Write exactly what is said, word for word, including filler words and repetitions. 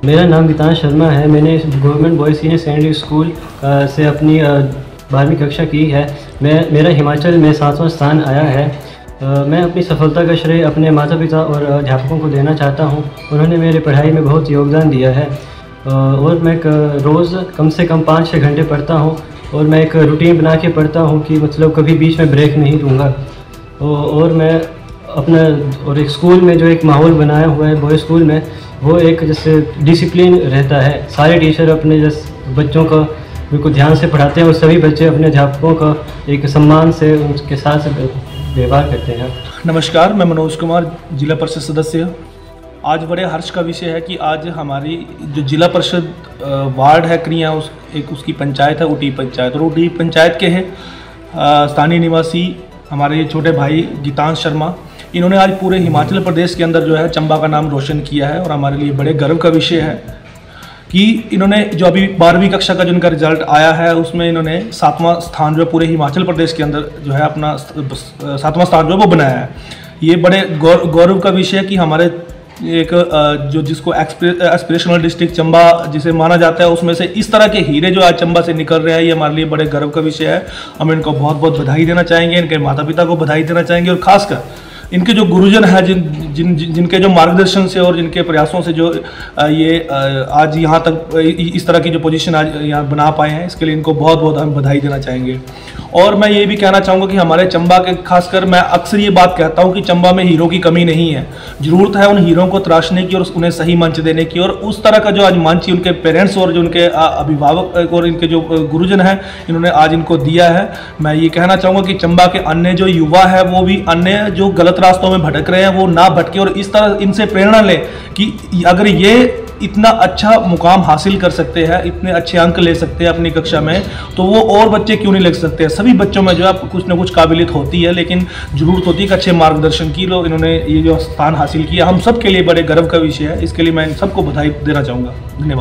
मेरा नाम गीतांश शर्मा है। मैंने government boys senior secondary school अ, से अपनी बारहवीं कक्षा की है। मैं मेरा हिमाचल में सातवां स्थान आया है। अ, मैं अपनी सफलता का श्रेय अपने माता पिता और अध्यापकों को देना चाहता हूं। उन्होंने मेरी पढ़ाई में बहुत योगदान दिया है। अ, और मैं रोज़ कम से कम पाँच छः घंटे पढ़ता हूं और मैं एक रूटीन बना के पढ़ता हूं कि मतलब कभी बीच में ब्रेक नहीं दूंगा। और मैं अपना और एक स्कूल में जो एक माहौल बनाया हुआ है बॉयज़ स्कूल में, वो एक जैसे डिसिप्लिन रहता है। सारे टीचर अपने जैसे बच्चों का बिल्कुल ध्यान से पढ़ाते हैं और सभी बच्चे अपने अध्यापकों का एक सम्मान से उनके साथ व्यवहार करते हैं। नमस्कार, मैं मनोज कुमार, जिला परिषद सदस्य। आज बड़े हर्ष का विषय है कि आज हमारी जो जिला परिषद वार्ड है क्रिया, उस एक उसकी पंचायत है ऊटी पंचायत, और ऊटी पंचायत के हैं स्थानीय निवासी हमारे ये छोटे भाई गीतांश शर्मा। इन्होंने आज पूरे हिमाचल प्रदेश के अंदर जो है चंबा का नाम रोशन किया है और हमारे लिए बड़े गर्व का विषय है कि इन्होंने जो अभी बारहवीं कक्षा का जो इनका रिजल्ट आया है उसमें इन्होंने सातवां स्थान जो पूरे हिमाचल प्रदेश के अंदर जो है अपना सातवां स्थान जो है वो बनाया है। ये बड़े गौर गौरव का विषय है कि हमारे एक जो जिसको एस्पिरेशनल डिस्ट्रिक्ट चंबा जिसे माना जाता है उसमें से इस तरह के हीरे जो आज चंबा से निकल रहे हैं, ये हमारे लिए बड़े गर्व का विषय है। हम इनको बहुत बहुत बधाई देना चाहेंगे, इनके माता पिता को बधाई देना चाहेंगे और खासकर इनके जो गुरुजन हैं जिन जिन जिनके जो मार्गदर्शन से और जिनके प्रयासों से जो ये आज यहाँ तक इस तरह की जो पोजीशन आज यहाँ बना पाए हैं, इसके लिए इनको बहुत बहुत हम बधाई देना चाहेंगे। और मैं ये भी कहना चाहूँगा कि हमारे चंबा के खासकर मैं अक्सर ये बात कहता हूँ कि चंबा में हीरो की कमी नहीं है। ज़रूरत है उन हीरों को तराशने की और उन्हें सही मंच देने की, और उस तरह का जो आज मंच उनके पेरेंट्स और जो उनके अभिभावक और इनके जो गुरुजन हैं इन्होंने आज इनको दिया है। मैं ये कहना चाहूँगा कि चंबा के अन्य जो युवा है वो भी अन्य जो गलत रास्तों में भटक रहे हैं वो ना भटके और इस तरह इनसे प्रेरणा लें कि अगर ये इतना अच्छा मुकाम हासिल कर सकते हैं, इतने अच्छे अंक ले सकते हैं अपनी कक्षा में, तो वो और बच्चे क्यों नहीं लग सकते हैं। सभी बच्चों में जो है कुछ ना कुछ काबिलियत होती है, लेकिन जरूरत होती है कि अच्छे मार्गदर्शन की। लोग इन्होंने ये जो स्थान हासिल किया हम सब के लिए बड़े गर्व का विषय है। इसके लिए मैं इन सबको बधाई देना चाहूँगा। धन्यवाद।